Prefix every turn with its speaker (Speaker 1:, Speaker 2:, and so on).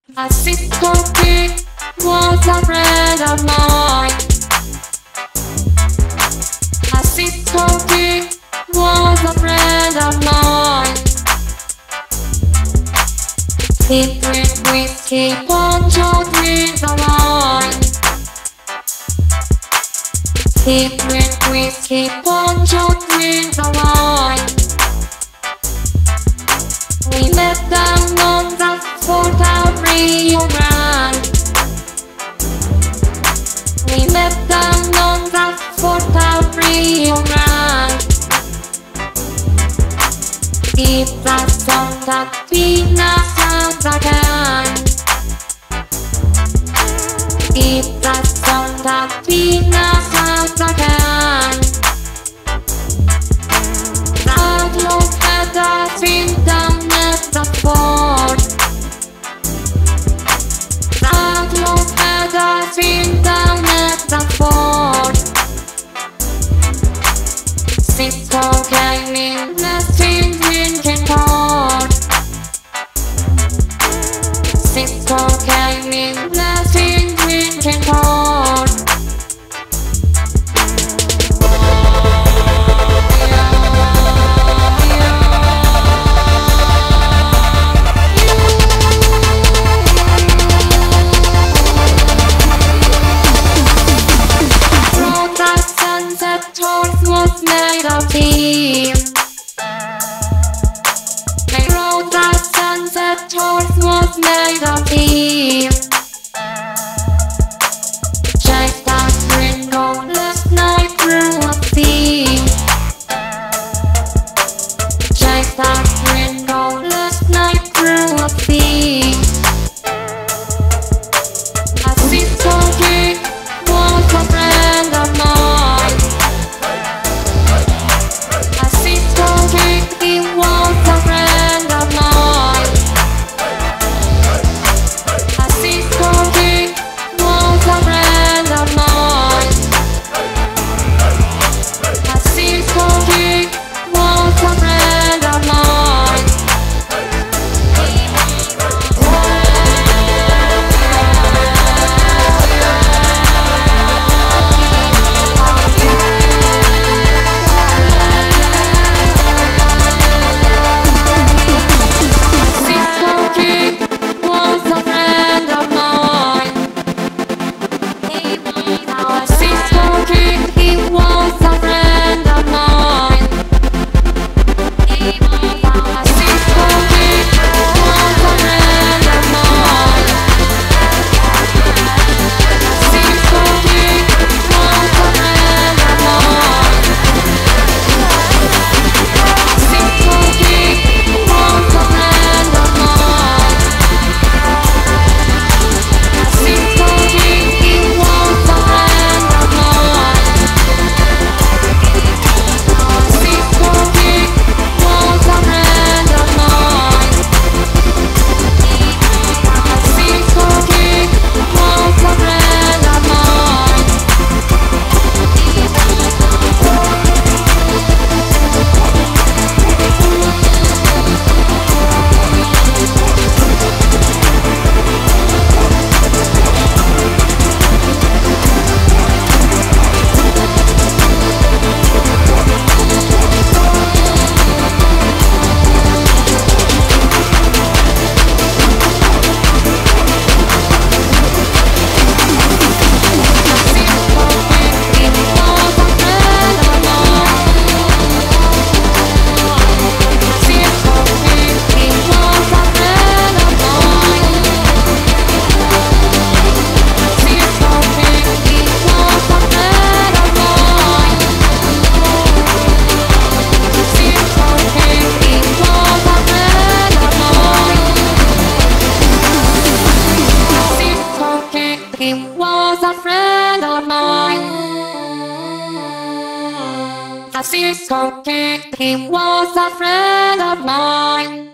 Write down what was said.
Speaker 1: A Cisco Kid was a friend of mine. A Cisco Kid was a friend of mine. He drank whiskey, Poncho drinks the wine. He drank whiskey, Poncho drinks the wine. We met down on the Fort of Rio Grande. We met down on the Fort of Rio Grande. It's a song that we now sound again. It's a song that we now sound again. That love had us in down at the fort. That love had us in down at the fort. Cisco came in nothing drinking port. Cisco came in nothing drinking port. Was made of tea. They wrote that sunset horse was made of tea. Chased that gringo last night through a sea. Chased that gringo last night through a sea. A Cisco Kid was a friend of mine. He was a friend of mine. A Cisco Kid was a friend of mine. A Cisco Kid was a friend of mine. He was a friend of mine. A Cisco Kid, he was a friend of mine.